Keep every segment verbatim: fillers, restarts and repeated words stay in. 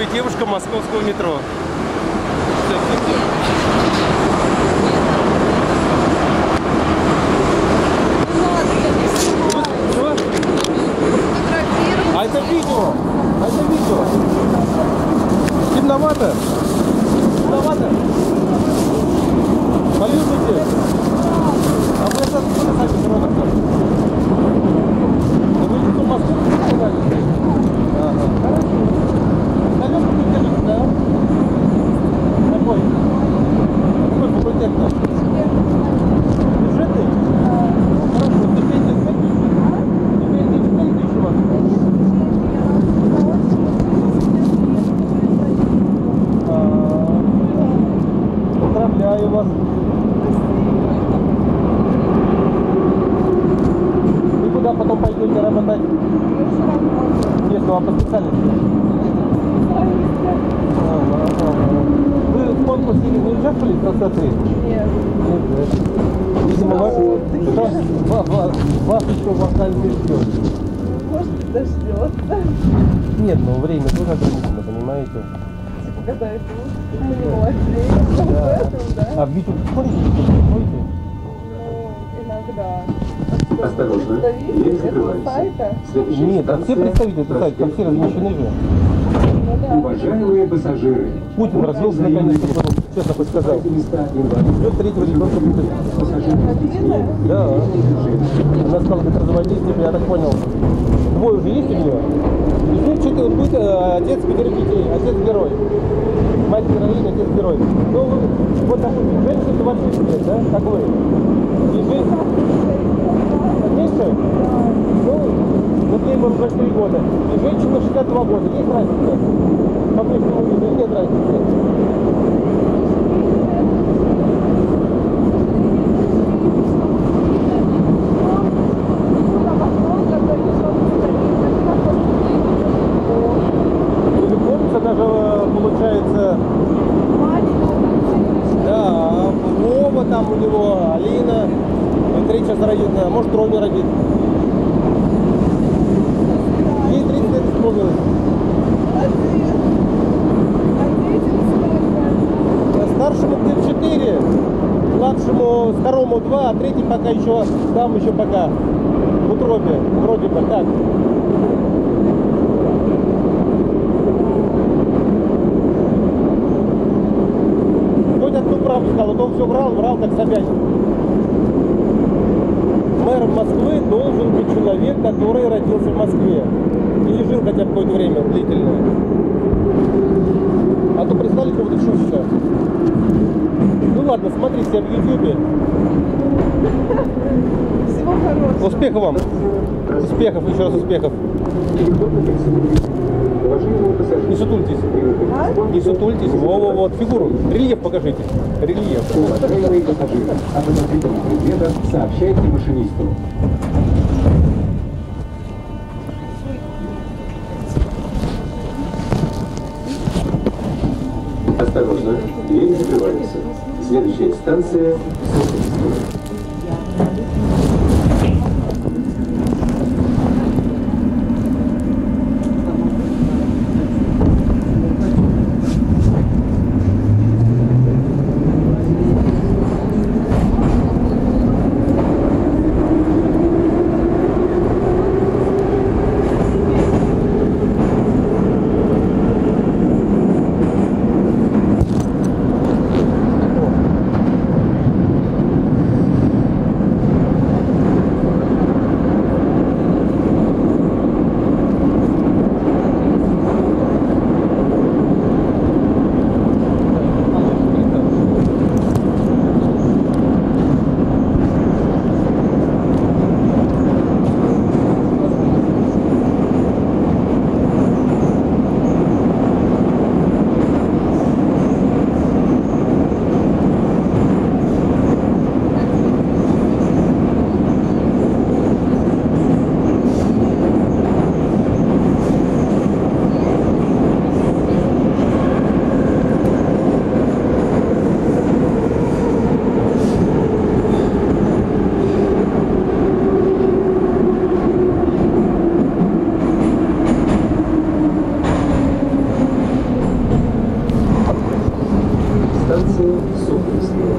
девушка московского метро. А это видео. А это видео. Темновато. Темновато. Полюбите. А вы это откуда сами родом-то? Вы в Москву сказали? Ага. Хорошо. Наверное, вы держите, да? Какой? Какой факультет наш? Бюджетный? Хорошо. Ты петь не хочешь? Ты петь не четыре тысячи у вас? Поздравляю вас. И куда потом пойдете работать? Нет, ну а по специальности? Вы в конкурсе не участвовали в красоты? Нет. Нет, видимо, вас, вас, вас, вас еще вокальный ждет. Может, дождется. Нет, ну время тоже ограничено, понимаете? Типа, когда это понимать время. Да. Да? А в YouTube смотрите, смотрите? Ну, иногда. Осторожно, Представитель дверь этого закрывается. сайта. Следующая Нет, а все станция представители этого сайта, там все размещены же. Ну да. Уважаемые пассажиры, Путин развелся наконец-то, честно хоть сказал. Ждет третьего ребенка Путин. Обидно? Да. Она стала как разводить, я так понял. Двое уже есть у нее? И ну, что-то будет э, отец пятерых детей, отец герой. Мать героиня, отец герой. Ну, вот допустим, женщина двадцать шесть лет, да, как вы? И женщина... Меньше? Ну, вот ей было двадцать три года. И женщина шестьдесят два года. Есть разница? По внешнему виду нет разницы. Даже получается, да, Вова там у него, Алина, третья сейчас родит, а может Роме родит. Ей тридцать лет исполнилось. Старшему где-то четыре, младшему, второму два, а третий пока еще, там еще пока в утробе, вроде бы так. Одну правду сказал, вот он все врал, врал как Собянин. Мэром Москвы должен быть человек, который родился в Москве. Или жил хотя бы какое-то время длительное. А то прислали кого-то шутика. Ну ладно, смотри себя в ютубе. Всего хорошего. Успехов вам. Успехов, еще раз успехов. Не сутультесь. А? Не сутультесь. Во-во-во, вот фигуру. Рельеф покажите. Рельеф. уважаемые пассажиры, о подозрительных предметах сообщайте машинисту. Осторожно, дверь закрывается. Следующая станция Сухинская. станция Сокольская.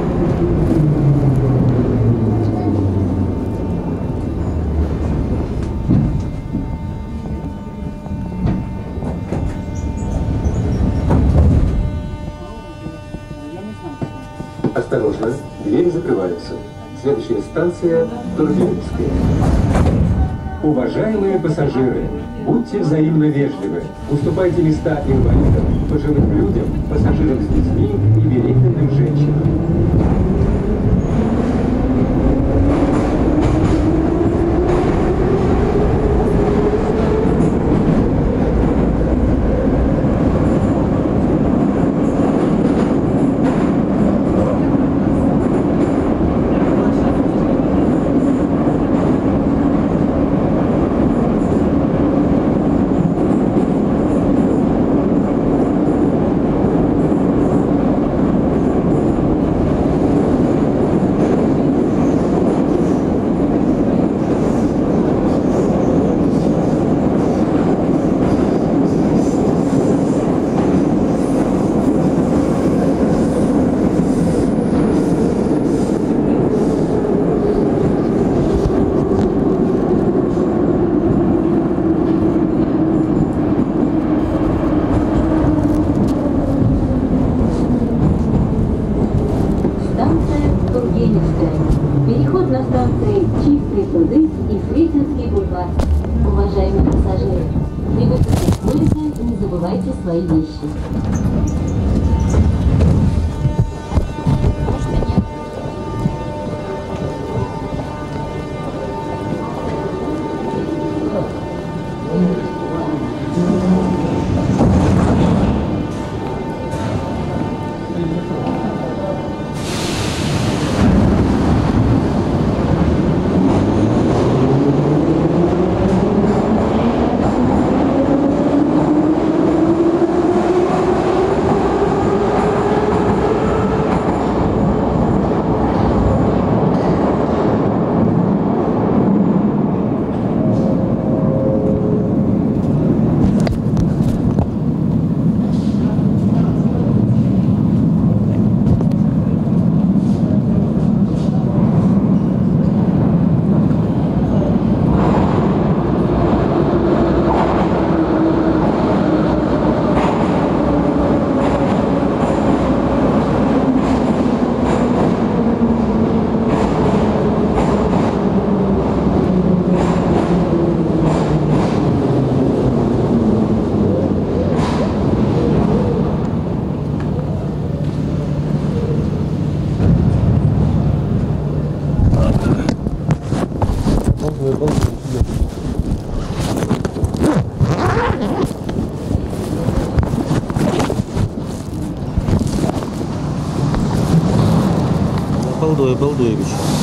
Осторожно, двери закрываются. Следующая станция Тургеневская. Уважаемые пассажиры, будьте взаимно вежливы. Уступайте места инвалидам, пожилым людям, пассажирам с детьми и беременным женщинам. Переход на станции Чистые пруды и Сретенский бульвар. Уважаемые пассажиры, при выходе из поезда не забывайте свои вещи. Балдує, балдує більше.